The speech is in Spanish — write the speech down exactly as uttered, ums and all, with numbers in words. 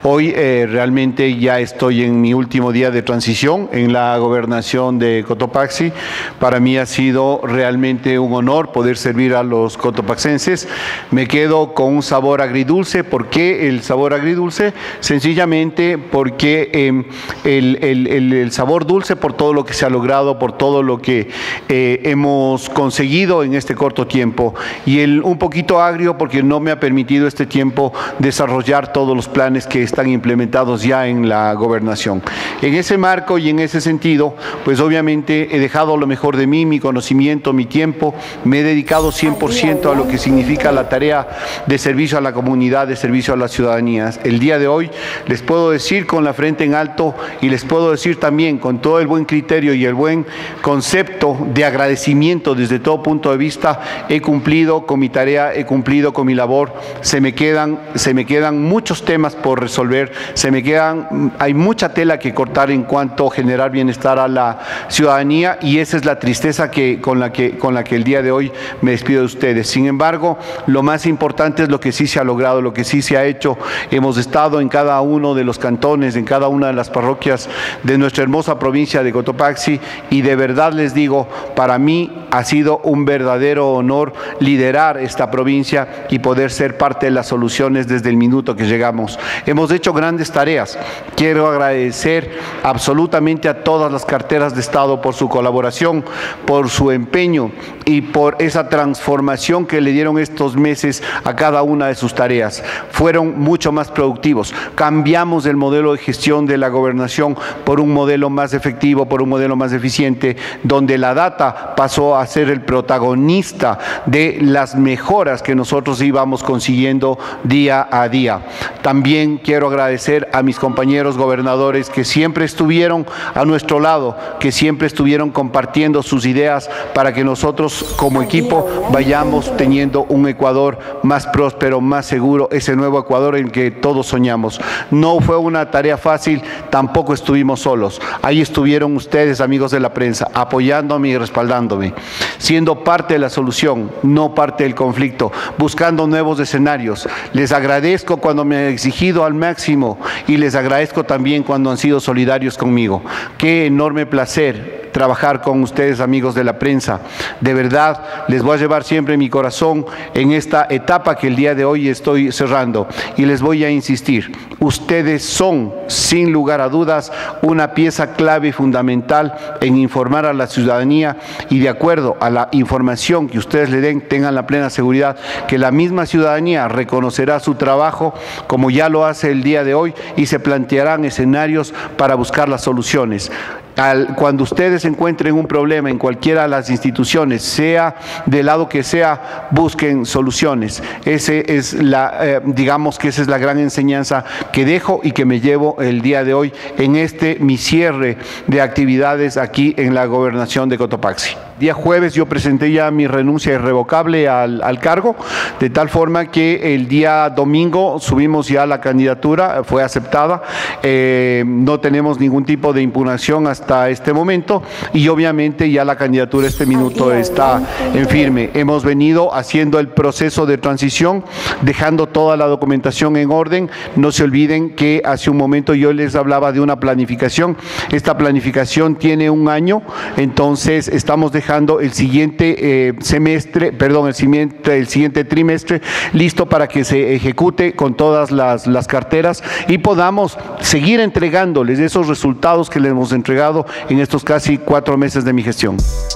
Hoy eh, realmente ya estoy en mi último día de transición en la gobernación de Cotopaxi. Para mí ha sido realmente un honor poder servir a los cotopaxenses. Me quedo con un sabor agridulce. ¿Por qué el sabor agridulce? Sencillamente porque eh, el, el, el, el sabor dulce por todo lo que se ha logrado, por todo lo que eh, hemos conseguido en este corto tiempo. Y el un poquito agrio porque no me ha permitido este tiempo desarrollar todos los planes que están implementados ya en la gobernación. En ese marco y en ese sentido, pues obviamente he dejado lo mejor de mí, mi conocimiento, mi tiempo, me he dedicado cien por ciento a lo que significa la tarea de servicio a la comunidad, de servicio a las ciudadanías. El día de hoy les puedo decir con la frente en alto y les puedo decir también con todo el buen criterio y el buen concepto de agradecimiento desde todo punto de vista, he cumplido con mi tarea, he cumplido con mi labor, se me quedan, se me quedan muchos temas por resolver. Se me quedan, hay mucha tela que cortar en cuanto a generar bienestar a la ciudadanía y esa es la tristeza que, con, la que, con la que el día de hoy me despido de ustedes. Sin embargo, lo más importante es lo que sí se ha logrado, lo que sí se ha hecho. Hemos estado en cada uno de los cantones, en cada una de las parroquias de nuestra hermosa provincia de Cotopaxi y de verdad les digo, para mí ha sido un verdadero honor liderar esta provincia y poder ser parte de las soluciones desde el minuto que llegamos. Hemos hecho grandes tareas. Quiero agradecer absolutamente a todas las carteras de Estado por su colaboración, por su empeño y por esa transformación que le dieron estos meses a cada una de sus tareas. Fueron mucho más productivos. Cambiamos el modelo de gestión de la gobernación por un modelo más efectivo, por un modelo más eficiente, donde la data pasó a ser el protagonista de las mejoras que nosotros íbamos consiguiendo día a día. También quiero agradecer a mis compañeros gobernadores que siempre estuvieron a nuestro lado, que siempre estuvieron compartiendo sus ideas para que nosotros como equipo vayamos teniendo un Ecuador más próspero, más seguro, ese nuevo Ecuador en que todos soñamos. No fue una tarea fácil, tampoco estuvimos solos. Ahí estuvieron ustedes, amigos de la prensa, apoyándome y respaldándome, siendo parte de la solución, no parte del conflicto, buscando nuevos escenarios. Les agradezco cuando me han exigido al máximo y les agradezco también cuando han sido solidarios conmigo. Qué enorme placer trabajar con ustedes, amigos de la prensa. De verdad, les voy a llevar siempre mi corazón en esta etapa que el día de hoy estoy cerrando y les voy a insistir. Ustedes son, sin lugar a dudas, una pieza clave y fundamental en informar a la ciudadanía y de acuerdo a la información que ustedes le den, tengan la plena seguridad que la misma ciudadanía reconocerá su trabajo como ya lo hace el día de hoy y se plantearán escenarios para buscar las soluciones. Al, cuando ustedes encuentren un problema en cualquiera de las instituciones, sea del lado que sea, busquen soluciones. Ese es la, eh, digamos que esa es la gran enseñanza que dejo y que me llevo el día de hoy en este mi cierre de actividades aquí en la gobernación de Cotopaxi. Día jueves yo presenté ya mi renuncia irrevocable al, al cargo, de tal forma que el día domingo subimos ya la candidatura, fue aceptada, eh, no tenemos ningún tipo de impugnación hasta este momento y obviamente ya la candidatura este minuto está en firme. Hemos venido haciendo el proceso de transición, dejando toda la documentación en orden. No se olviden que hace un momento yo les hablaba de una planificación. Esta planificación tiene un año, entonces estamos dejando el siguiente eh, semestre, perdón, el siguiente, el siguiente trimestre listo para que se ejecute con todas las, las carteras y podamos seguir entregándoles esos resultados que les hemos entregado en estos casi cuatro meses de mi gestión.